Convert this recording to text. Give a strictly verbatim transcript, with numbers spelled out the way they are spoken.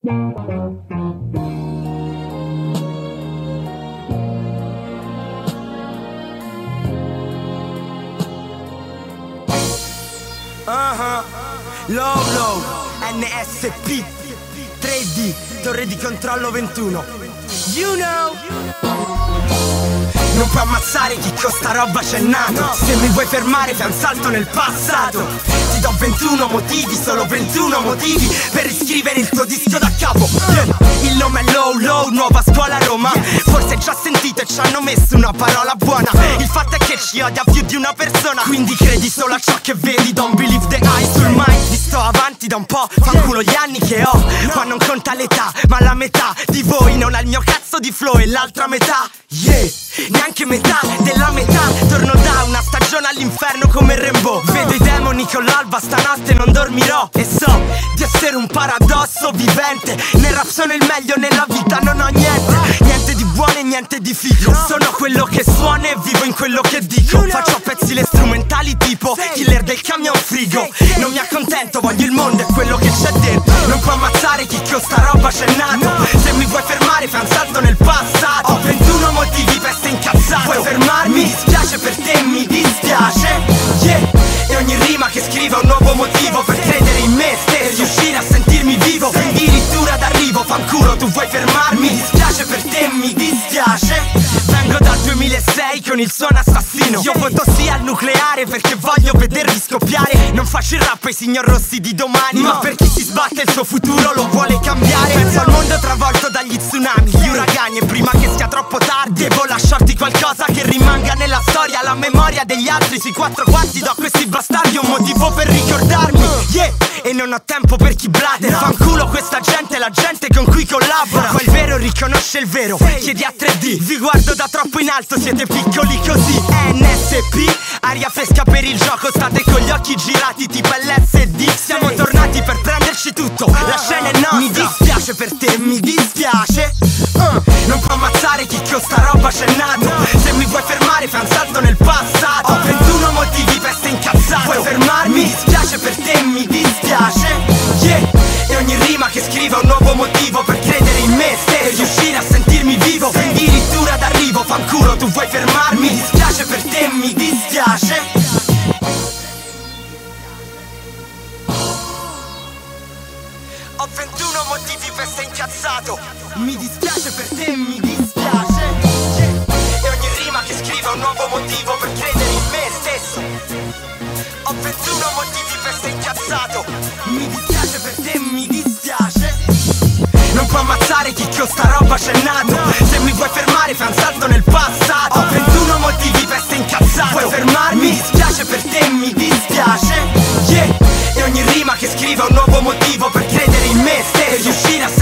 Uh-huh. Low Low, N S P tre D, torre di controllo ventuno. You know. Non puoi ammazzare chi con sta roba c'è nato. Se mi vuoi fermare fai un salto nel passato. Ti do ventuno motivi, solo ventuno motivi per riscrivere il tuo disco da capo. Yeah. Il nome è Low Low, nuova scuola a Roma. Forse hai già sentito e ci hanno messo una parola buona. Il fatto è che ci odia più di una persona, quindi credi solo a ciò che vedi. Don't believe the eyes sul mic. Ti sto avanti da un po', fanculo gli anni che ho. Qua non conta l'età, ma la metà di voi non ha il mio cazzo di flow e l'altra metà, yeah, neanche metà della metà. Torno da una stagione all'inferno come Rainbow. Vedo i demoni con l'alba, stanotte non dormirò. E so di essere un paradosso vivente. Nel rap sono il meglio, nella vita non ho niente. Niente di buono e niente di figo. Sono quello che suona e vivo in quello che dico. Faccio a pezzi le strumentali tipo killer del camion frigo. Non mi accontento, voglio il mondo e quello che c'è dentro. Non può ammazzare chi con sta roba c'è nato. Se mi vuoi fermare fai un salto nel passato. Ho ventuno motivi per essere incazzato. Vuoi fermarmi? Mi dispiace per te, mi dispiace, yeah. E ogni rima che scrivo è un nuovo motivo per credere in me stesso, riuscire a sentirmi vivo. Addirittura d'arrivo, fanculo, tu vuoi fermarmi? Mi dispiace per te, mi dispiace. Vengo dal duemilasei con il suono assassino. Io voto sì al nucleare perché voglio vedervi scoppiare. Non faccio il rap ai signor Rossi di domani, ma per chi si sbatte il suo futuro lo vuole cambiare. Penso al mondo travolto dagli tsunami, gli uragani, e prima che sia troppo tardi devo lasciarti qualcosa che rimanga nella storia. La memoria degli altri sui quattro quarti do a questi bastardi un motivo per ricordarmi, yeah. E non ho tempo per chi blatera. Fanculo questa gente, la gente con cui collabora. Qua il vero riconosce il vero, chiedi a tre D. Vi guardo da troppo in alto, siete piccoli così. N S P, aria fresca per il gioco. State con gli occhi girati tipo L S D. Siamo tornati per prenderci tutto, la scena è nostra. Mi dispiace per te, mi dispiace, uh. Non può ammazzare chi con sta roba c'è nato. Se mi vuoi fermare fai un salto nel passato. Ho ventuno motivi per essere incazzato. Vuoi fermarmi? Mi dispiace per te, mi dispiace, yeah. E ogni rima che scrivo è un nuovo motivo per credere in me stesso, riuscire a sentirmi vivo. Addirittura d'arrivo, fanculo, tu vuoi fermarmi? Mi dispiace per te, mi dispiace. Ho ventuno motivi per essere incazzato. Mi dispiace per te, mi dispiace, yeah. E ogni rima che scrivo è un nuovo motivo per credere in me stesso. Ho ventuno motivi per essere incazzato. Mi dispiace per te, mi dispiace. Non può ammazzare chi con sta roba c'è nato. Se mi vuoi fermare fai un salto nel passato. Ho ventuno motivi per essere incazzato. Vuoi fermarmi? Mi dispiace per te, mi dispiace, yeah. E ogni rima che scrivo è un nuovo motivo per credere in me stesso, riuscire a